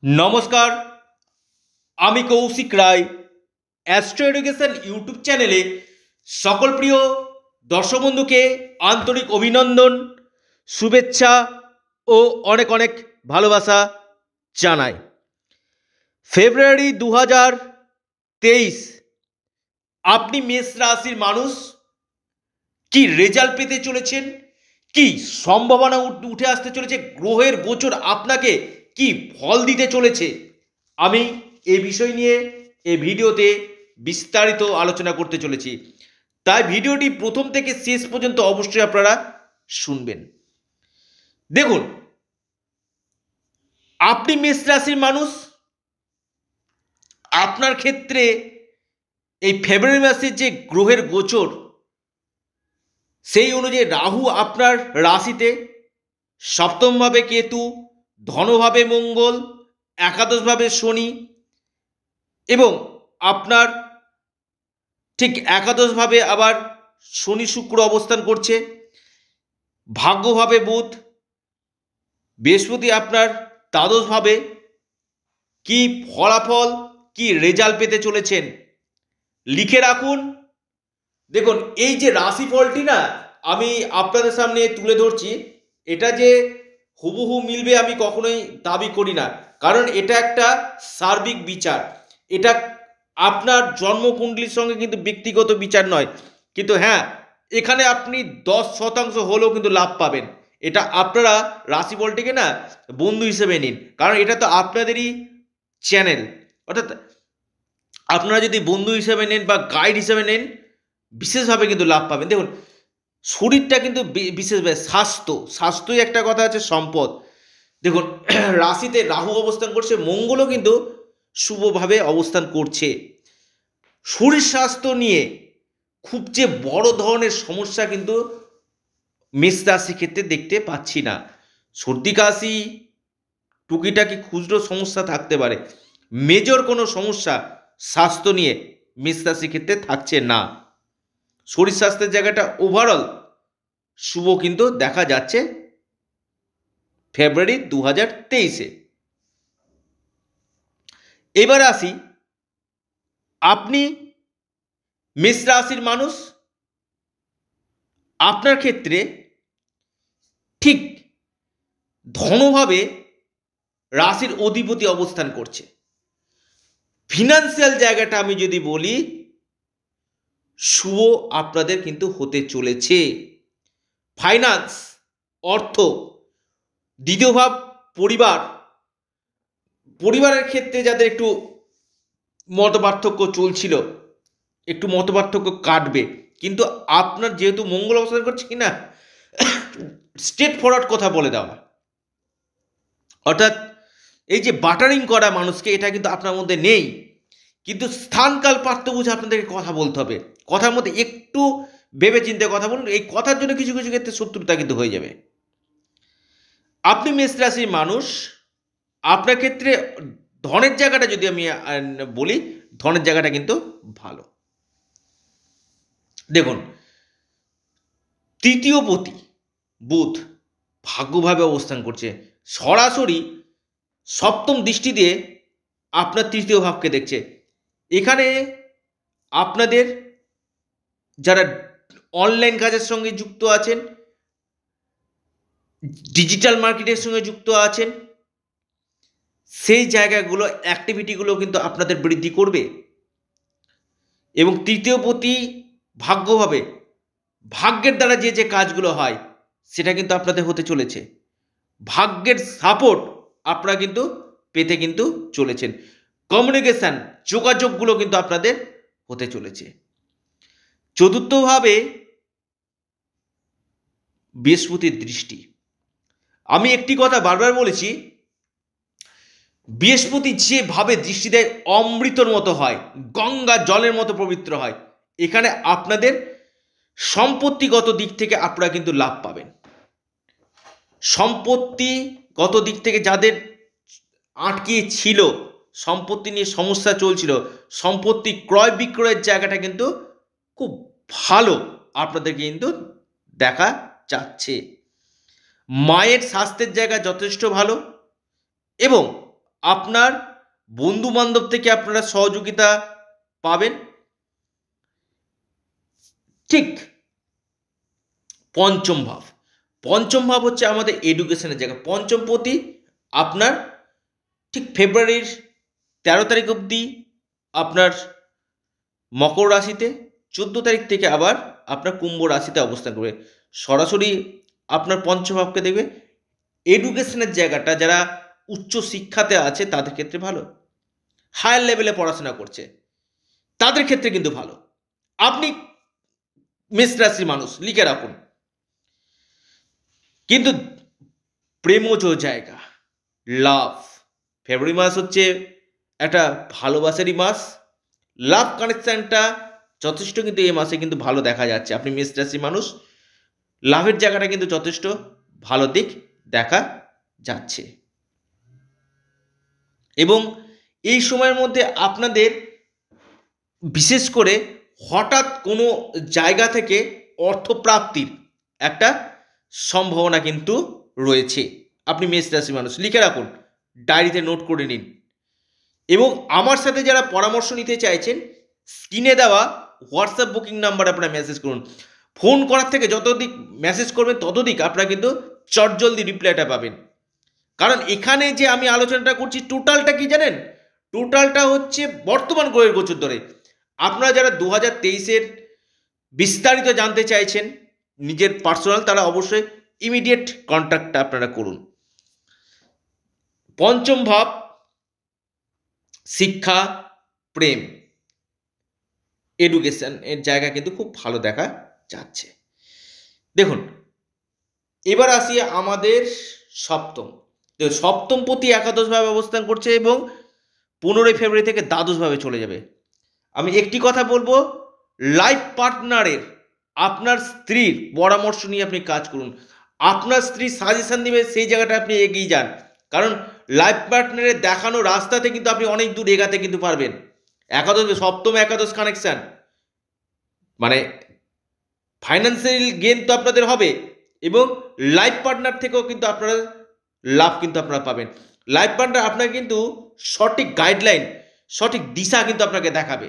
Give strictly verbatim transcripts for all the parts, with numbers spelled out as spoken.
নমস্কার, আমি Koushik Roy. Astro education YouTube চ্যানেলে সকল প্রিয় দর্শক বন্ধুকে আন্তরিক অভিনন্দন, শুভেচ্ছা ও অনেক অনেক ভালোবাসা জানাই। ফেব্রুয়ারি দু হাজার তেইশ, আপনি মেষ রাশির মানুষ কি রেজাল্ট পেতে চলেছেন, কি সম্ভাবনা উঠে আসতে চলেছে, গ্রহের গোচর আপনাকে কি ফল দিতে চলেছে, আমি এই বিষয় নিয়ে এই ভিডিওতে বিস্তারিত আলোচনা করতে চলেছি। তাই ভিডিওটি প্রথম থেকে শেষ পর্যন্ত অবশ্যই আপনারা শুনবেন। দেখুন, আপনি মেষ রাশির মানুষ, আপনার ক্ষেত্রে এই ফেব্রুয়ারি মাসের যে গ্রহের গোচর, সেই অনুযায়ী রাহু আপনার রাশিতে, সপ্তমভাবে কেতু, ধনভাবে মঙ্গল, একাদশভাবে শনি এবং আপনার ঠিক একাদশভাবে আবার শনি শুক্র অবস্থান করছে, ভাগ্যভাবে বুধ, বৃহস্পতি আপনার দ্বাদশভাবে। কি ফলাফল, কি রেজাল্ট পেতে চলেছেন লিখে রাখুন। দেখুন, এই যে রাশিফলটি না আমি আপনাদের সামনে তুলে ধরছি, এটা যে হুবহু মিলবে আমি কখনোই দাবি করি না, কারণ এটা একটা সার্বিক বিচার। এটা আপনার জন্মকুণ্ডলীর সঙ্গে কিন্তু ব্যক্তিগত বিচার নয়, কিন্তু হ্যাঁ, এখানে আপনি দশ শতাংশ হলেও কিন্তু লাভ পাবেন। এটা আপনারা রাশিফলটিকে না বন্ধু হিসেবে নিন, কারণ এটা তো আপনাদেরই চ্যানেল। অর্থাৎ আপনারা যদি বন্ধু হিসেবে নেন বা গাইড হিসেবে নেন, বিশেষভাবে কিন্তু লাভ পাবেন। দেখুন, শরীরটা কিন্তু বিশেষভাবে স্বাস্থ্য, স্বাস্থ্যই একটা কথা আছে সম্পদ। দেখুন, রাশিতে রাহু অবস্থান করছে, মঙ্গলও কিন্তু শুভভাবে অবস্থান করছে। শরীর স্বাস্থ্য নিয়ে খুব যে বড় ধরনের সমস্যা কিন্তু মেষ রাশির ক্ষেত্রে দেখতে পাচ্ছি না। সর্দি কাশি, টুকিটাকি খুচরো সমস্যা থাকতে পারে, মেজর কোনো সমস্যা স্বাস্থ্য নিয়ে মেষ রাশির ক্ষেত্রে থাকছে না। শরীর স্বাস্থ্যের জায়গাটা ওভারঅল শুভ কিন্তু দেখা যাচ্ছে ফেব্রুয়ারি দু হাজার তেইশে। এবার আসি, আপনি মেষ রাশির মানুষ, আপনার ক্ষেত্রে ঠিক ধনভাবে রাশির অধিপতি অবস্থান করছে। ফিনান্সিয়াল জায়গাটা আমি যদি বলি, শুভ আপনাদের কিন্তু হতে চলেছে। ফাইন্যান্স, অর্থ, দ্বিতীয় ভাব পরিবার, পরিবারের ক্ষেত্রে যাদের একটু মত পার্থক্য চলছিল, একটু মত পার্থক্য কাটবে। কিন্তু আপনার যেহেতু মঙ্গল অবস্থান করছে কিনা, স্ট্রেট ফরওয়ার্ড কথা বলে দেওয়া, অর্থাৎ এই যে বাটারিং করা মানুষকে, এটা কিন্তু আপনার মধ্যে নেই। কিন্তু স্থানকাল পাত্র বুঝে আপনাদেরকে কথা বলতে হবে। কথার মধ্যে একটু ভেবে চিন্তে কথা বলুন, এই কথার জন্য কিছু কিছু ক্ষেত্রে শত্রুতা কিন্তু হয়ে যাবে। আপনি মেষ রাশির মানুষ, আপনার ক্ষেত্রে ধনের জায়গাটা যদি আমি বলি, ধনের জায়গাটা কিন্তু ভালো। দেখুন, তৃতীয় পতি বুধ ভাগ্যভাবে অবস্থান করছে, সরাসরি সপ্তম দৃষ্টি দিয়ে আপনার তৃতীয় ভাবকে দেখছে। এখানে আপনাদের যারা অনলাইন কাজের সঙ্গে যুক্ত আছেন, ডিজিটাল মার্কেটের সঙ্গে যুক্ত আছেন, সেই জায়গাগুলো, অ্যাক্টিভিটিগুলো কিন্তু আপনাদের বৃদ্ধি করবে। এবং তৃতীয় পতি ভাগ্যভাবে, ভাগ্যের দ্বারা যে যে কাজগুলো হয় সেটা কিন্তু আপনাদের হতে চলেছে। ভাগ্যের সাপোর্ট আপনারা কিন্তু পেতে কিন্তু চলেছেন। কমিউনিকেশান, যোগাযোগগুলো কিন্তু আপনাদের হতে চলেছে। চতুর্থভাবে বৃহস্পতির দৃষ্টি। আমি একটি কথা বারবার বলেছি, বৃহস্পতি যেভাবে দৃষ্টি দেয় অমৃতর মতো হয়, গঙ্গা জলের মতো পবিত্র হয়। এখানে আপনাদের সম্পত্তিগত দিক থেকে আপনারা কিন্তু লাভ পাবেন। সম্পত্তিগত দিক থেকে যাদের আটকে ছিল, সম্পত্তি নিয়ে সমস্যা চলছিল, সম্পত্তি ক্রয় বিক্রয়ের জায়গাটা কিন্তু খুব ভালো আপনাদের কিন্তু দেখা যাচ্ছে। মায়ের স্বাস্থ্যের জায়গা যথেষ্ট ভালো, এবং আপনার বন্ধু বান্ধব থেকে আপনারা সহযোগিতা পাবেন। ঠিক পঞ্চম ভাব, পঞ্চম ভাব হচ্ছে আমাদের এডুকেশনের জায়গা। পঞ্চমপতি আপনার ঠিক ফেব্রুয়ারির তেরো তারিখ অবধি আপনার মকর রাশিতে, চোদ্দ তারিখ থেকে আবার আপনার কুম্ভ রাশিতে অবস্থান করবে। সরাসরি আপনার পঞ্চম ভাবকে দেখবে। এডুকেশনের জায়গাটা যারা উচ্চ শিক্ষাতে আছে তাদের ক্ষেত্রে ভালো, হায়ার লেভেলে পড়াশোনা করছে তাদের ক্ষেত্রে কিন্তু ভালো। আপনি মেষ রাশির মানুষ লিখে রাখুন। কিন্তু প্রেমজ জায়গা, লাভ, ফেব্রুয়ারি মাস হচ্ছে একটা ভালোবাসারই মাস। লাভ কানেকশানটা যথেষ্ট কিন্তু এই মাসে কিন্তু ভালো দেখা যাচ্ছে। আপনি মেষ রাশির মানুষ, লাভের জায়গাটা কিন্তু যথেষ্ট ভালো দিক দেখা যাচ্ছে। এবং এই সময়ের মধ্যে আপনাদের বিশেষ করে হঠাৎ কোনো জায়গা থেকে অর্থপ্রাপ্তির একটা সম্ভাবনা কিন্তু রয়েছে। আপনি মেষ রাশি মানুষ লিখে রাখুন, ডায়েরিতে নোট করে নিন। এবং আমার সাথে যারা পরামর্শ নিতে চাইছেন, স্ক্রিনে দেওয়া হোয়াটসঅ্যাপ বুকিং নাম্বার আপনারা মেসেজ করুন। ফোন করার থেকে যতদিক মেসেজ করবেন ততদিক আপনারা কিন্তু চটজলদি রিপ্লাইটা পাবেন। কারণ এখানে যে আমি আলোচনাটা করছি টোটালটা কি জানেন, টোটালটা হচ্ছে বর্তমান গ্রহের গোচর ধরে। আপনারা যারা দু হাজার তেইশের বিস্তারিত জানতে চাইছেন নিজের পার্সোনাল, তারা অবশ্যই ইমিডিয়েট কন্ট্যাক্টটা আপনারা করুন। পঞ্চম ভাব শিক্ষা, প্রেম, এডুকেশন এর জায়গা কিন্তু খুব ভালো দেখা যাচ্ছে। দেখুন এবার আসি আমাদের সপ্তম। সপ্তম প্রতি একাদশভাবে অবস্থান করছে এবং পনেরোই ফেব্রুয়ারি থেকে দ্বাদশভাবে চলে যাবে। আমি একটি কথা বলবো, লাইফ পার্টনারের আপনার স্ত্রীর পরামর্শ নিয়ে আপনি কাজ করুন। আপনার স্ত্রী সাজেশন দিবে, সেই জায়গাটা আপনি এগিয়ে যান। কারণ লাইফ পার্টনারের দেখানো রাস্তাতে কিন্তু আপনি অনেক দূর এগাতে কিন্তু পারবেন। একাদশ, সপ্তম একাদশ কানেকশান মানে ফাইন্যান্সিয়াল গেন তো আপনাদের হবে এবং লাইফ পার্টনার থেকেও কিন্তু আপনারা লাভ কিন্তু আপনারা পাবেন। লাইফ পার্টনার আপনাকে কিন্তু সঠিক গাইডলাইন, সঠিক দিশা কিন্তু আপনাকে দেখাবে।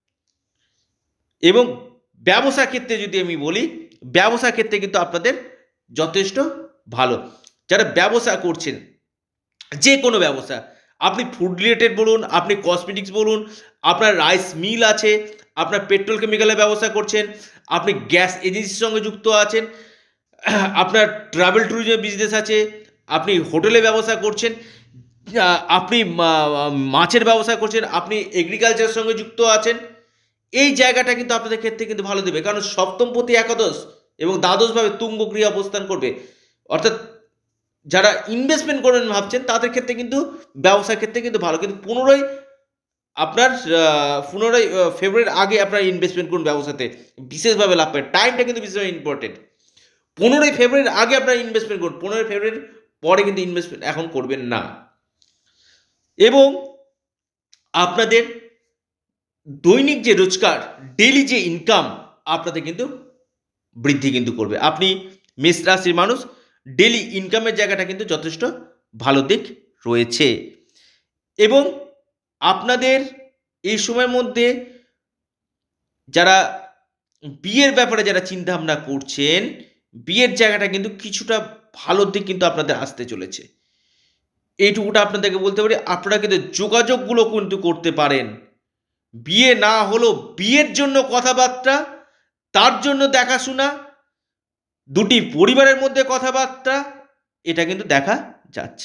এবং ব্যবসা ক্ষেত্রে যদি আমি বলি, ব্যবসা ক্ষেত্রে কিন্তু আপনাদের যথেষ্ট ভালো। যারা ব্যবসা করছেন, যে কোনো ব্যবসা, আপনি ফুড রিলেটেড বলুন, আপনি কসমেটিক্স বলুন, আপনার রাইস মিল আছে, আপনার পেট্রোল কেমিক্যালের ব্যবসা করছেন, আপনি গ্যাস এজেন্সির সঙ্গে যুক্ত আছেন, আপনার ট্রাভেল ট্যুরিজম বিজনেস আছে, আপনি হোটেলে ব্যবসা করছেন, আপনি মাছের ব্যবসা করছেন, আপনি এগ্রিকালচারের সঙ্গে যুক্ত আছেন, এই জায়গাটা কিন্তু আপনাদের ক্ষেত্রে কিন্তু ভালো দেবে। কারণ সপ্তম প্রতি একাদশ এবং দ্বাদশভাবে তুঙ্গ গৃহে অবস্থান করবে। অর্থাৎ যারা ইনভেস্টমেন্ট করবেন ভাবছেন তাদের ক্ষেত্রে কিন্তু ব্যবসার ক্ষেত্রে কিন্তু ভালো। কিন্তু পনেরোই আপনার পনেরোই ফেব্রুয়ারির আগে আপনার ইনভেস্টমেন্ট করুন ব্যবসাতে, বিশেষভাবে লাভ পাবেন। টাইমটা কিন্তু বিশেষভাবে ইম্পর্টেন্ট। পনেরোই ফেব্রুয়ারির আগে আপনার ইনভেস্টমেন্ট করুন, পনেরোই ফেব্রুয়ারির পরে কিন্তু ইনভেস্টমেন্ট এখন করবেন না। এবং আপনাদের দৈনিক যে রোজগার, ডেইলি যে ইনকাম আপনাদের কিন্তু বৃদ্ধি কিন্তু করবে। আপনি মেষ রাশির মানুষ, ডেইলি ইনকামের জায়গাটা কিন্তু যথেষ্ট ভালো দিক রয়েছে। এবং আপনাদের এই সময়ের মধ্যে যারা বিয়ের ব্যাপারে যারা চিন্তা ভাবনা করছেন, বিয়ের জায়গাটা কিন্তু কিছুটা ভালো দিক কিন্তু আপনাদের আসতে চলেছে। এইটুকুটা আপনাদেরকে বলতে পারি, আপনারা কিন্তু যোগাযোগগুলো কিন্তু করতে পারেন। বিয়ে না হলেও বিয়ের জন্য কথাবার্তা, তার জন্য দেখাশোনা, দুটি পরিবারের মধ্যে কথাবার্তা, এটা কিন্তু দেখা যাচ্ছে।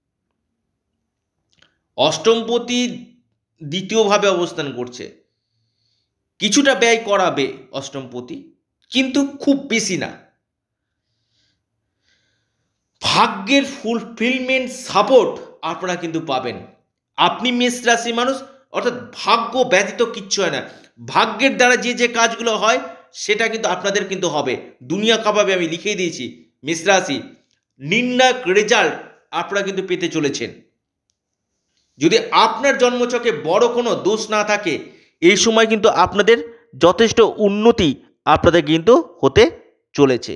অষ্টমপতি দ্বিতীয়ভাবে অবস্থান করছে, কিছুটা ব্যয় করাবে অষ্টমপতি, কিন্তু খুব বেশি না। ভাগ্যের ফুলফিলমেন্ট সাপোর্ট আপনারা কিন্তু পাবেন। আপনি মেষ রাশি মানুষ, অর্থাৎ ভাগ্য ব্যতীত কিচ্ছু হয় না। ভাগ্যের দ্বারা যে যে কাজগুলো হয় সেটা কিন্তু আপনাদের কিন্তু হবে। দুনিয়া কাঁপাবে, আমি লিখেই দিয়েছি। মেষ রাশি নির্ণায়ক রেজাল্ট আপনারা কিন্তু পেতে চলেছেন। যদি আপনার জন্মছকে বড় কোনো দোষ না থাকে, এই সময় কিন্তু আপনাদের যথেষ্ট উন্নতি আপনাদের কিন্তু হতে চলেছে।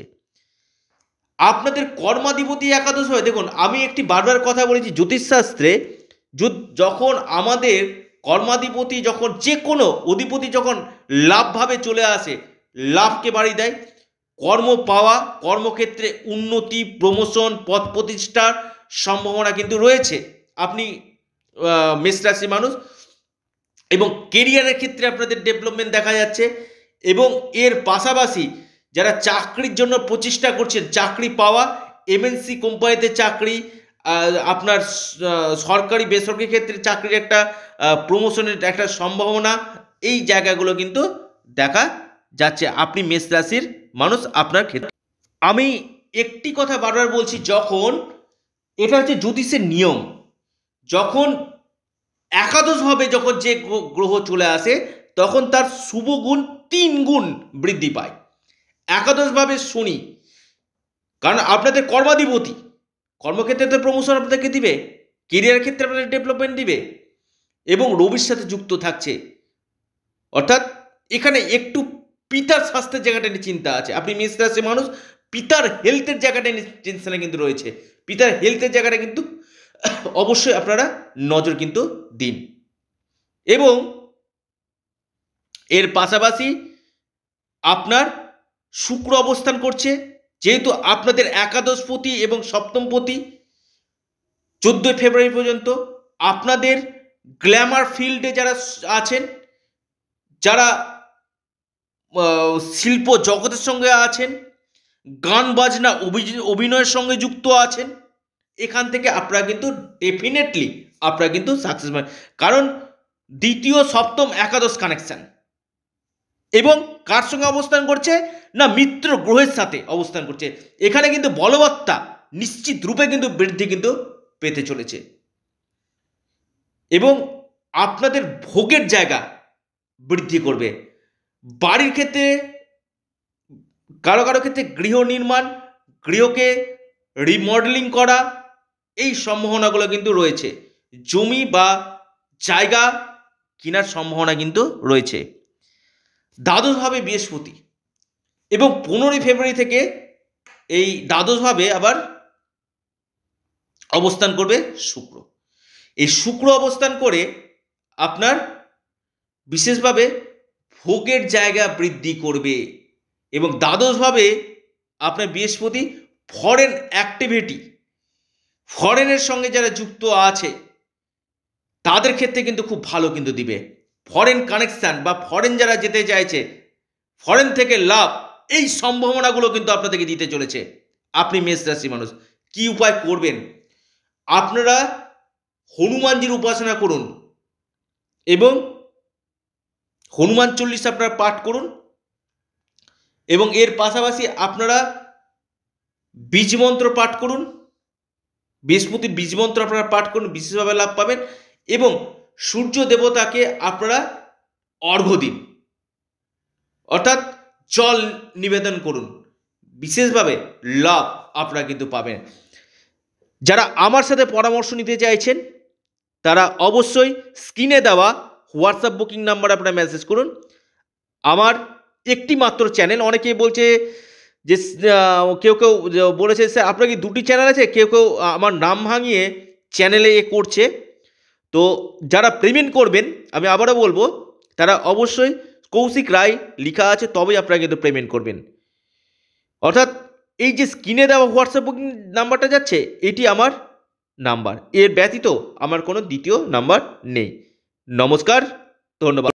আপনাদের কর্মাধিপতি একাদশ হয়। দেখুন আমি একটি বারবার কথা বলেছি, জ্যোতিষশাস্ত্রে যখন আমাদের কর্মাধিপতি যখন যে কোনো অধিপতি যখন লাভভাবে চলে আসে, লাভকে বাড়িয়ে দেয়, কর্ম পাওয়া, কর্মক্ষেত্রে উন্নতি, প্রমোশন, পদ প্রতিষ্ঠার সম্ভাবনা কিন্তু রয়েছে আপনি মেষ রাশি মানুষ। এবং কেরিয়ারের ক্ষেত্রে আপনাদের ডেভেলপমেন্ট দেখা যাচ্ছে। এবং এর পাশাপাশি যারা চাকরির জন্য প্রচেষ্টা করছেন, চাকরি পাওয়া, এমএনসি কোম্পানিতে চাকরি, আপনার সরকারি বেসরকারি ক্ষেত্রে চাকরির একটা প্রমোশনের একটা সম্ভাবনা, এই জায়গাগুলো কিন্তু দেখা যাচ্ছে আপনি মেষ রাশির মানুষ আপনার ক্ষেত্রে। আমি একটি কথা বারবার বলছি, যখন এটা হচ্ছে জ্যোতিষের নিয়ম, যখন একাদশভাবে যখন যে গ্রহ চলে আসে তখন তার শুভ গুণ তিন গুণ বৃদ্ধি পায়। একাদশভাবে শনি, কারণ আপনাদের কর্মাধিপতি, কর্মক্ষেত্রে তো প্রমোশন আপনাদেরকে দিবে, কেরিয়ার ক্ষেত্রে আপনাদের ডেভেলপমেন্ট দিবে, এবং রবির সাথে যুক্ত থাকছে। অর্থাৎ এখানে একটু পিতার স্বাস্থ্যের জায়গাটা নিয়ে চিন্তা আছে। আপনি মেষ রাশির মানুষ, পিতার হেলথের জায়গাটা নিয়ে টেনশনে কিন্তু রয়েছে। পিতার হেলথের জায়গাটা কিন্তু অবশ্যই আপনারা নজর কিন্তু দিন। এবং এর পাশাপাশি আপনার শুক্র অবস্থান করছে, যেহেতু আপনাদের একাদশপতি এবং সপ্তমপতি, চোদ্দোই ফেব্রুয়ারি পর্যন্ত আপনাদের গ্ল্যামার ফিল্ডে যারা আছেন, যারা শিল্প জগতের সঙ্গে আছেন, গান বাজনা অভিনয়ের সঙ্গে যুক্ত আছেন, এখান থেকে আপনারা কিন্তু ডেফিনেটলি আপনারা কিন্তু সাকসেস পাবেন। কারণ দ্বিতীয় সপ্তম একাদশ কানেকশন, এবং কার সঙ্গে অবস্থান করছে না মিত্র গ্রহের সাথে অবস্থান করছে। এখানে কিন্তু বলবত্তা নিশ্চিত রূপে কিন্তু বৃদ্ধি কিন্তু পেতে চলেছে। এবং আপনাদের ভোগের জায়গা বৃদ্ধি করবে। বাড়ির ক্ষেত্রে কারো কারো ক্ষেত্রে গৃহ নির্মাণ, গৃহকে রিমডেলিং করা, এই সম্ভাবনাগুলো কিন্তু রয়েছে। জমি বা জায়গা কেনার সম্ভাবনা কিন্তু রয়েছে। দ্বাদশভাবে বৃহস্পতি, এবং পনেরোই ফেব্রুয়ারি থেকে এই দ্বাদশভাবে আবার অবস্থান করবে শুক্র। এই শুক্র অবস্থান করে আপনার বিশেষভাবে ভোগের জায়গা বৃদ্ধি করবে। এবং দ্বাদশভাবে আপনার বৃহস্পতি ফরেন অ্যাক্টিভিটি, ফরেনের সঙ্গে যারা যুক্ত আছে তাদের ক্ষেত্রে কিন্তু খুব ভালো কিন্তু দিবে। ফরেন কানেকশান বা ফরেন যারা যেতে চাইছে, ফরেন থেকে লাভ, এই সম্ভাবনাগুলো কিন্তু আপনাদেরকে দিতে চলেছে। আপনি মেষ রাশি মানুষ কি উপায় করবেন? আপনারা হনুমানজির উপাসনা করুন এবং হনুমান চল্লিশ আপনারা পাঠ করুন। এবং এর পাশাপাশি আপনারা বীজ মন্ত্র পাঠ করুন, বৃহস্পতির বীজ মন্ত্র আপনারা পাঠ করুন, বিশেষভাবে লাভ পাবেন। এবং সূর্য দেবতাকে আপনারা অর্ঘ্য দিন, অর্থাৎ জল নিবেদন করুন, বিশেষভাবে লাভ আপনারা কিন্তু পাবেন। যারা আমার সাথে পরামর্শ নিতে চাইছেন তারা অবশ্যই স্ক্রিনে দেওয়া হোয়াটসঅ্যাপ বুকিং নাম্বার আপনারা মেসেজ করুন। আমার একটি মাত্র চ্যানেল, অনেকেই বলছে যে কেউ কেউ বলেছে স্যার আপনার কি দুটি চ্যানেল আছে, কেউ কেউ আমার নাম ভাঙিয়ে চ্যানেলে এ করছে। তো যারা পেমেন্ট করবেন, আমি আবারও বলবো, তারা অবশ্যই কৌশিক রায় লেখা আছে তবেই আপনারা কিন্তু পেমেন্ট করবেন। অর্থাৎ এই যে স্ক্রিনে দেওয়া হোয়াটসঅ্যাপ বুকিং নাম্বারটা যাচ্ছে, এটি আমার নাম্বার, এর ব্যতীত আমার কোনো দ্বিতীয় নাম্বার নেই। নমস্কার, ধন্যবাদ।